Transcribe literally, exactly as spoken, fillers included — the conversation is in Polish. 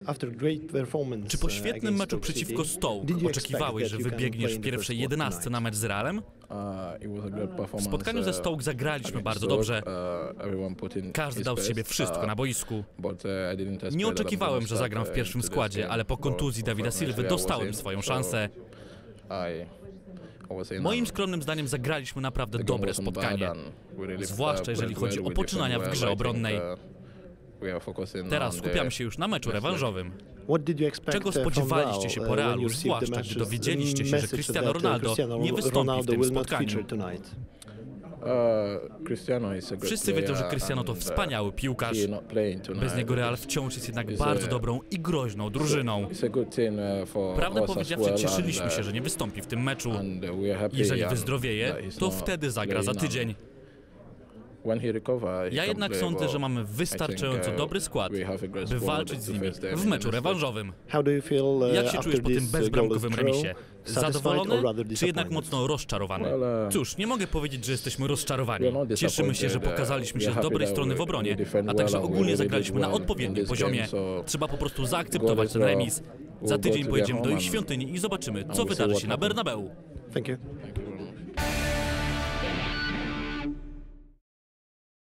Czy po świetnym meczu przeciwko Stoke oczekiwałeś, że wybiegniesz w pierwszej jedenastce na mecz z Realem? W spotkaniu ze Stoke zagraliśmy bardzo dobrze. Każdy dał z siebie wszystko na boisku. Nie oczekiwałem, że zagram w pierwszym składzie, ale po kontuzji Davida Silwy dostałem swoją szansę. Moim skromnym zdaniem zagraliśmy naprawdę dobre spotkanie, zwłaszcza jeżeli chodzi o poczynania w grze obronnej. Teraz skupiamy się już na meczu rewanżowym. Czego spodziewaliście się po Realu, zwłaszcza gdy dowiedzieliście się, że Cristiano Ronaldo nie wystąpi w tym spotkaniu? Wszyscy wiedzą, że Cristiano to wspaniały piłkarz. Bez niego Real wciąż jest jednak bardzo dobrą i groźną drużyną. Prawdę powiedziawszy, cieszyliśmy się, że nie wystąpi w tym meczu. Jeżeli wyzdrowieje, to wtedy zagra za tydzień. Ja jednak sądzę, że mamy wystarczająco dobry skład, by walczyć z nimi w meczu rewanżowym. Jak się czujesz po tym bezbramkowym remisie? Zadowolony, czy jednak mocno rozczarowany? Cóż, nie mogę powiedzieć, że jesteśmy rozczarowani. Cieszymy się, że pokazaliśmy się z dobrej strony w obronie, a także ogólnie zagraliśmy na odpowiednim poziomie. Trzeba po prostu zaakceptować ten remis. Za tydzień pojedziemy do ich świątyni i zobaczymy, co wydarzy się na Bernabeu. Thank you.